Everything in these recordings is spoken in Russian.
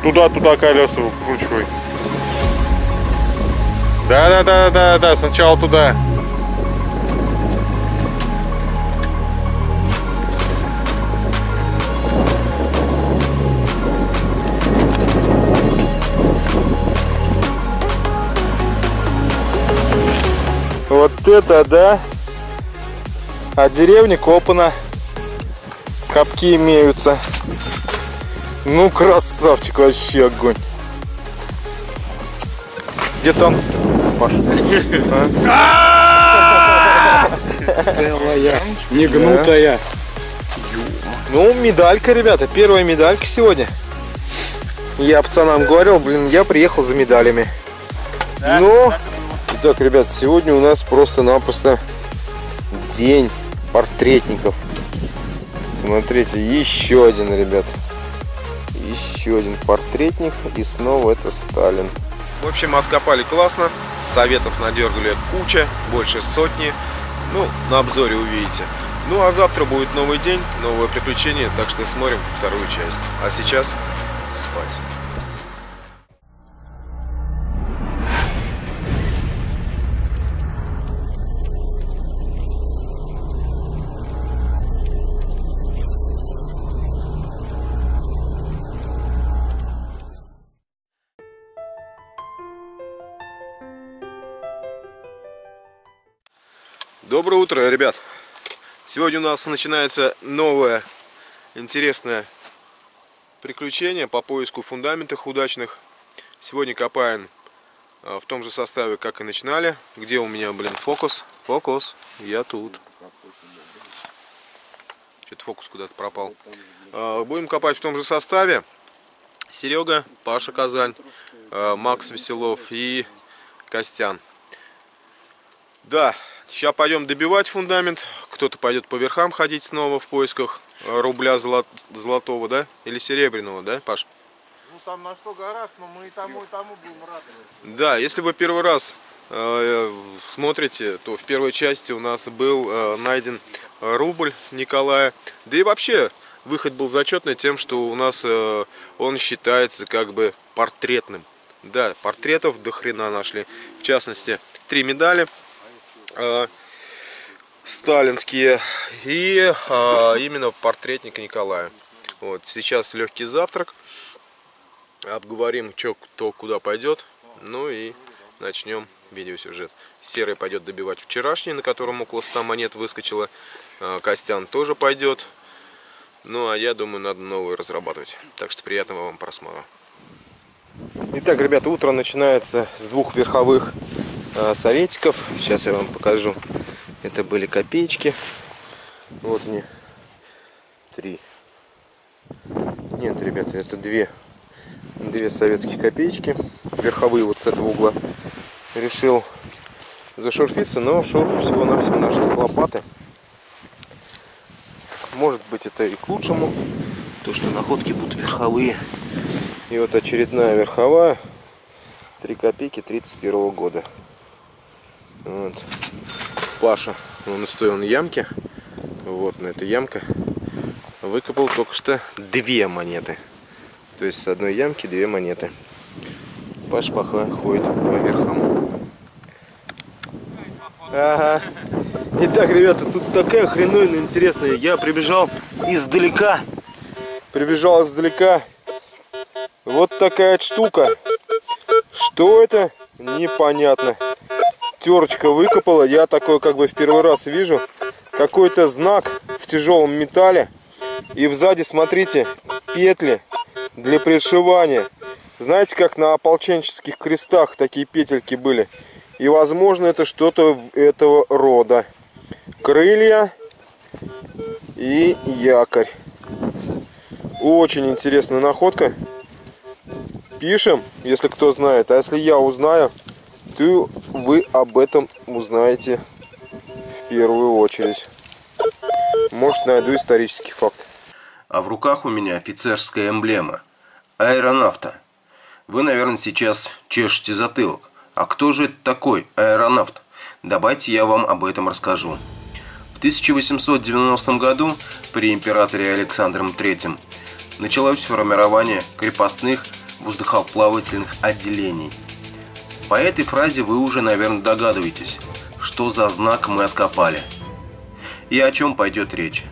Туда колеса выкручивай. Да, сначала туда. Вот это да! От деревни копано. Копки имеются. Ну, красавчик, вообще огонь. Где танцы, Паша? Целая, не гнутая. Ну, медалька, ребята, первая медалька сегодня. Я пацанам говорил, блин, я приехал за медалями. Ну, итак, ребят, сегодня у нас просто-напросто день портретников. Смотрите, еще один, ребят. Еще один портретник. И снова это Сталин. В общем, откопали классно. Советов надергали куча, больше сотни. Ну, на обзоре увидите. Ну, а завтра будет новый день, новое приключение. Так что смотрим вторую часть. А сейчас спать. Доброе утро, ребят! Сегодня у нас начинается новое интересное приключение по поиску фундаментов удачных. Сегодня копаем в том же составе, как и начинали. Где у меня, блин, фокус? Фокус, я тут. Что-то фокус куда-то пропал. Будем копать в том же составе. Серега, Паша Казань, Макс Веселов и Костян. Да. Сейчас пойдем добивать фундамент. Кто-то пойдет по верхам ходить снова в поисках рубля золотого, да? Или серебряного, да, Паш? Ну там на что гораздо, но мы и тому будем рады. Да, если вы первый раз смотрите, то в первой части у нас был найден рубль Николая. Да и вообще выход был зачетный тем, что у нас он считается как бы портретным. Да, портретов до хрена нашли. В частности, 3 медали. Сталинские и именно портретника Николая. Вот сейчас легкий завтрак, обговорим, что кто куда пойдет, ну и начнем видеосюжет. Серый пойдет добивать вчерашний, на котором около 100 монет выскочило. Костян тоже пойдет. Ну а я думаю, надо новые разрабатывать. Так что приятного вам просмотра. Итак, ребята, утро начинается с 2 верховых советиков. Сейчас я вам покажу. Это были копеечки. Вот они. 3. Нет, ребята, это две советские копеечки. Верховые вот с этого угла. Решил зашурфиться, но шурф всего-навсего нашли лопаты. Может быть, это и к лучшему. То, что находки будут верховые. И вот очередная верховая. 3 копейки 31 года. Вот. Паша, он стоял на ямке. Вот на этой ямке выкопал только что 2 монеты. То есть с одной ямки 2 монеты. Паша пока ходит по верхам. Ага. Итак, ребята, тут такая хреновина интересная. Я прибежал издалека. Вот такая штука. Что это? Непонятно. Терочка выкопала. Я такой как бы в первый раз вижу. Какой-то знак в тяжелом металле. И сзади, смотрите, петли для пришивания. Знаете, как на ополченческих крестах такие петельки были. И возможно это что-то этого рода. Крылья и якорь. Очень интересная находка. Пишем, если кто знает. А если я узнаю, то вы об этом узнаете в первую очередь. Может, найду исторический факт. А в руках у меня офицерская эмблема. Аэронавта. Вы, наверное, сейчас чешете затылок. А кто же это такой аэронавт? Давайте я вам об этом расскажу. В 1890 году при императоре Александром III началось формирование крепостных воздухоплавательных отделений. По этой фразе вы уже, наверное, догадываетесь, что за знак мы откопали и о чем пойдет речь.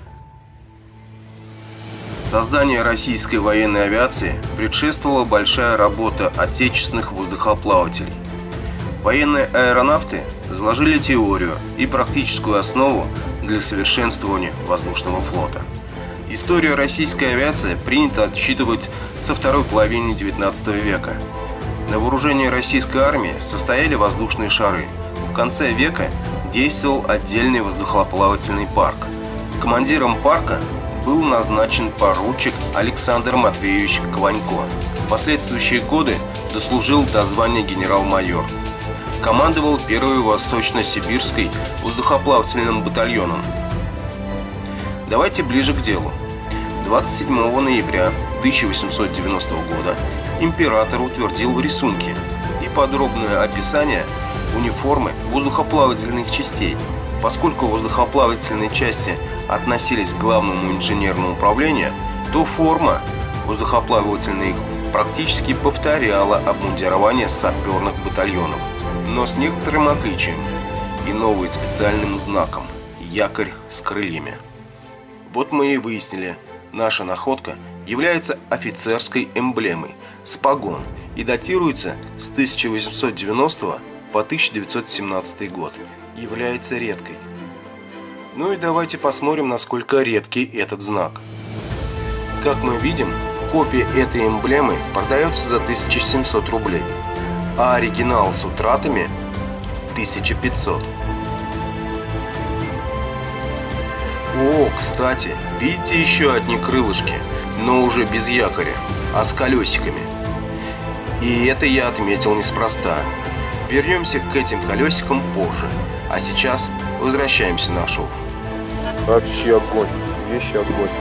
Созданию российской военной авиации предшествовала большая работа отечественных воздухоплавателей. Военные аэронавты заложили теорию и практическую основу для совершенствования воздушного флота. Историю российской авиации принято отсчитывать со второй половины XIX века. На вооружении российской армии состояли воздушные шары. В конце века действовал отдельный воздухоплавательный парк. Командиром парка был назначен поручик Александр Матвеевич Кванько. В последующие годы дослужил до звания генерал-майор. Командовал 1-й Восточно-Сибирской воздухоплавательным батальоном. Давайте ближе к делу. 27 ноября 1890 года император утвердил рисунки и подробное описание униформы воздухоплавательных частей. Поскольку воздухоплавательные части относились к главному инженерному управлению, то форма воздухоплавательных практически повторяла обмундирование саперных батальонов, но с некоторым отличием и новым специальным знаком – якорь с крыльями. Вот мы и выяснили, наша находка является офицерской эмблемой с погон и датируется с 1890 по 1917 год, является редкой. Ну и давайте посмотрим, насколько редкий этот знак. Как мы видим, копия этой эмблемы продается за 1700 рублей, а оригинал с утратами 1500. О, кстати, видите еще одни крылышки, но уже без якоря, а с колесиками. И это я отметил неспроста. Вернемся к этим колесикам позже, а сейчас возвращаемся на шов. Вообще огонь, вещи огонь.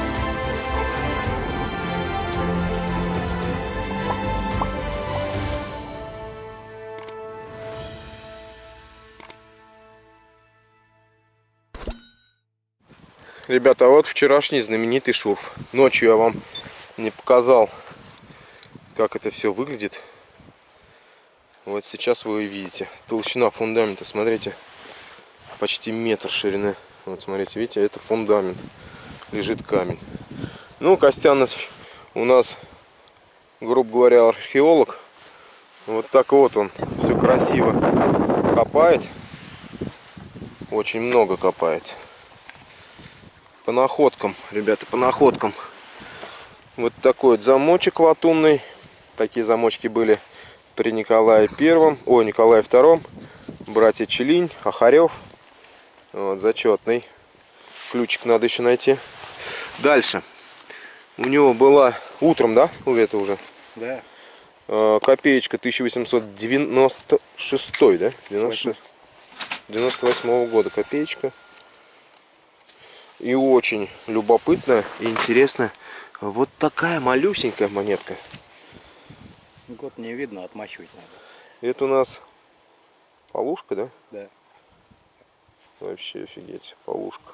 Ребята, а вот вчерашний знаменитый шурф. Ночью я вам не показал, как это все выглядит. Вот сейчас вы видите. Толщина фундамента, смотрите, почти метр ширины. Вот смотрите, видите, это фундамент. Лежит камень. Ну, Костяныч у нас, грубо говоря, археолог. Вот так вот он все красиво копает. Очень много копает. По находкам, ребята, по находкам. Вот такой вот замочек латунный. Такие замочки были при Николае Первом, Николае Втором. Братья Челинь, Ахарев. Вот, зачетный. Ключик надо еще найти. Дальше. У него была утром, да? Это уже? Да. Копеечка 1896, да? 98 года копеечка. И очень любопытная и интересная. Вот такая малюсенькая монетка. Год не видно, отмачивать надо. Это у нас полушка, да? Да. Вообще офигеть, полушка.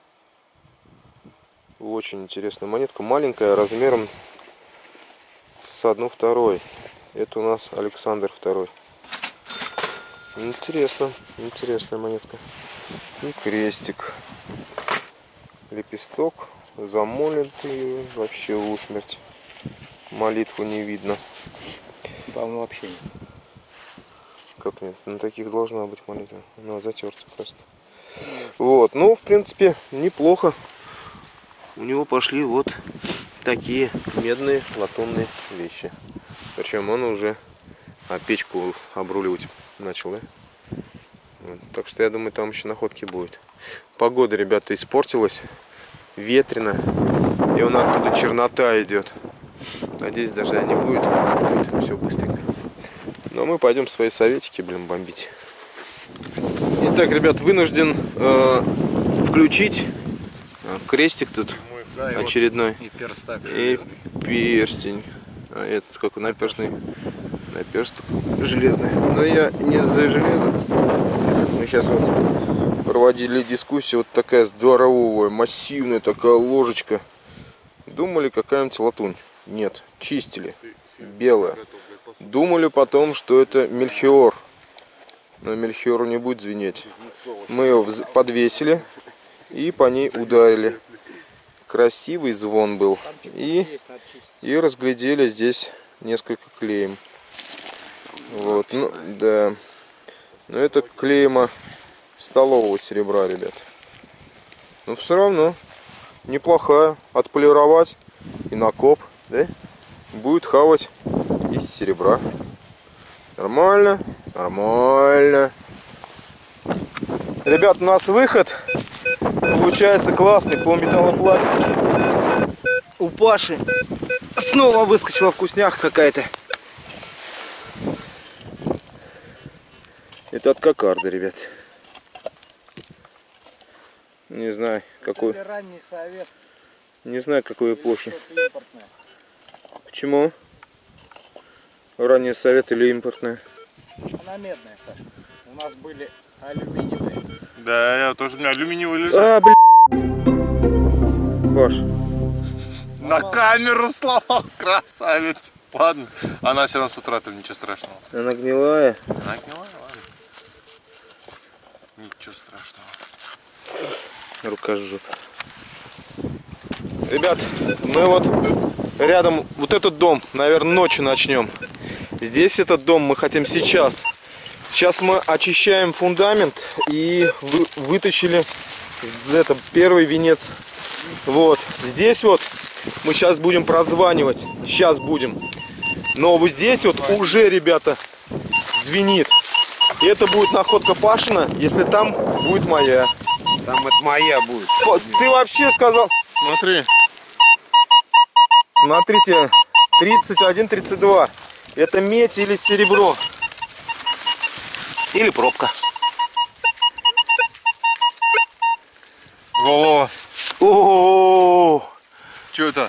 Очень интересная монетка. Маленькая, размером с 1/2. Это у нас Александр II. Интересно, интересная монетка. И крестик. Лепесток замолитый, вообще усмерть. Молитву не видно. Там вообще нет. Как нет? На таких должна быть молитва. Она затерта просто. Вот, ну, в принципе, неплохо. У него пошли вот такие медные латунные вещи. Причем он уже печку обруливать начал, да? Вот. Так что я думаю, там еще находки будет. Погода, ребята, испортилась. Ветрено. И он оттуда чернота идет. Надеюсь, дождя не будет. Будет все быстренько. Но мы пойдем свои советики, бомбить. Итак, ребят, вынужден включить крестик тут очередной. И перстак. И перстень. А этот какой наперстный. Наперсток железный. Но я не за железо. Мы сейчас вот проводили дискуссию. Вот такая здоровая, массивная такая ложечка. Думали, какая-нибудь латунь. Нет, чистили. белая. Думали потом, что это мельхиор. Но мельхиору не будет звенеть. Мы ее подвесили и по ней ударили. Красивый звон был. И разглядели здесь несколько клейм. Вот, ну, да. Но это клейма столового серебра, ребят. Но все равно неплохая. Отполировать и на коп, да? Будет хавать из серебра. Нормально, нормально. Ребят, у нас выход получается классный по металлопластике. У Паши снова выскочила вкусняха какая-то. Это от кокарды, ребят. Не знаю, какой. Ранний совет. Не знаю, какой эпохи. Почему? Ранний совет или импортная? Она медная, Саша. У нас были алюминиевые. Да, я тоже, у меня алюминиевый лежит. А, Паш. На камеру сломал, красавец. Ладно, она все равно с утра, там ничего страшного. Она гнилая. Она гнилая, ладно. Ничего страшного. Рука жжет. Ребят, мы вот рядом, вот этот дом, наверное, ночью начнем. Здесь этот дом мы хотим сейчас. Сейчас мы очищаем фундамент и вытащили первый венец. Вот, здесь вот мы сейчас будем прозванивать. Сейчас будем. Но вот здесь вот уже, ребята, звенит. И это будет находка Пашина, если там будет моя. Там это моя будет. Ты вообще сказал... Смотри. Смотрите, 31-32. Это медь или серебро. Или пробка. Во-во. О-о-о! Что это?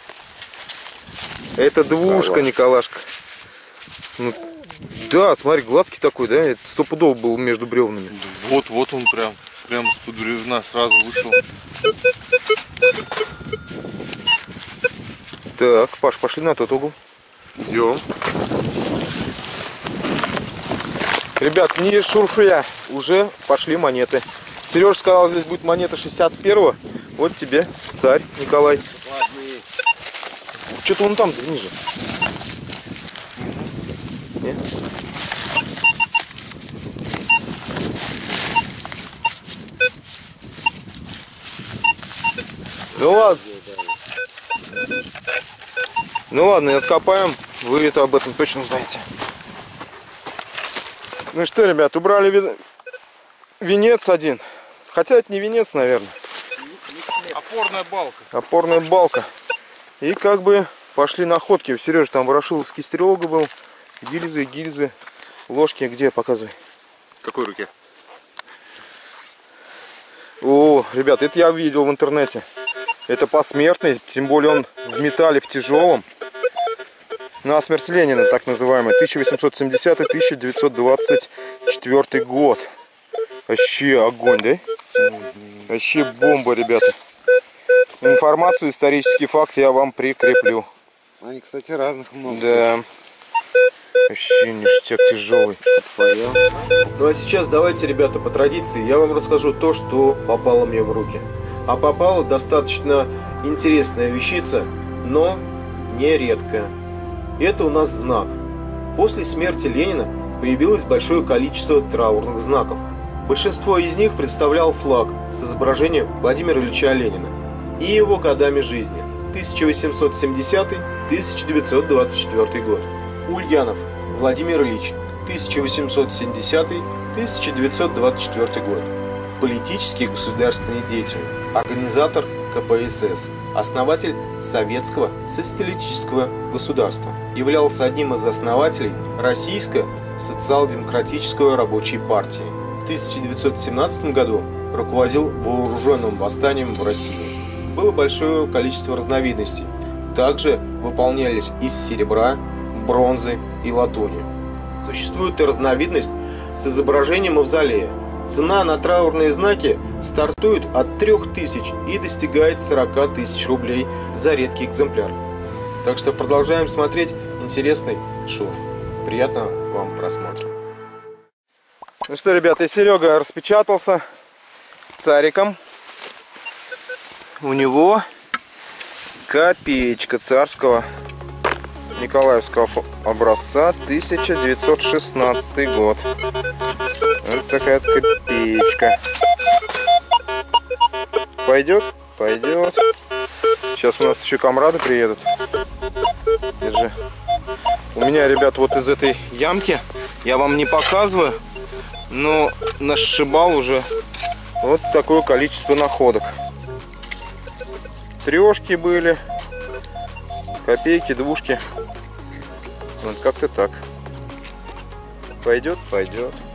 Это двушка, Николашка. Ну, да, смотри, гладкий такой, да? Это стопудово был между бревнами. Вот он прям с-под бревна сразу вышел. Так, Паш, пошли на тот угол. Идем. Ребят, не шуршая, уже пошли монеты. Сереж сказал, здесь будет монета 61-го. Вот тебе, царь Николай. Что-то вон там ниже. Нет? Ну ладно. Ну ладно, откопаем. Вы это об этом точно знаете. Ну что, ребят, убрали венец один. Хотя это не венец, наверное. Опорная балка. Опорная балка. И как бы пошли находки. У Сережи там ворошиловский стрелога был. Гильзы. Ложки где? Показывай. В какой руке? О, ребят, это я видел в интернете. Это посмертный, тем более он в металле, в тяжелом. На смерть Ленина, так называемый. 1870-1924 год. Вообще огонь, да? Вообще бомба, ребята. Информацию, исторический факт я вам прикреплю. Они, кстати, разных много. Да. Вообще ништяк тяжелый. Ну а сейчас давайте, ребята, по традиции я вам расскажу то, что попало мне в руки. А попала достаточно интересная вещица, но не редкая. Это у нас знак. После смерти Ленина появилось большое количество траурных знаков. Большинство из них представлял флаг с изображением Владимира Ильича Ленина и его годами жизни 1870-1924 год. Ульянов Владимир Ильич 1870-1924 год. Политический и государственный деятель, организатор КПСС, основатель Советского социалистического государства, являлся одним из основателей Российской социал-демократической рабочей партии. В 1917 году руководил вооруженным восстанием в России. Было большое количество разновидностей. Также выполнялись из серебра, бронзы и латуни. Существует и разновидность с изображением мавзолея. Цена на траурные знаки стартует от 3000 и достигает 40 000 рублей за редкий экземпляр. Так что продолжаем смотреть интересный шов. Приятного вам просмотра. Ну что, ребята, и Серега распечатался цариком. У него копеечка царского Николаевского образца, 1916 год. Вот такая вот копеечка. Пойдет? Пойдет. Сейчас у нас еще комрады приедут. Держи. У меня, ребят, вот из этой ямки, я вам не показываю, но насшибал уже вот такое количество находок. Трешки были, копейки, двушки. Вот как-то так. Пойдет? Пойдет.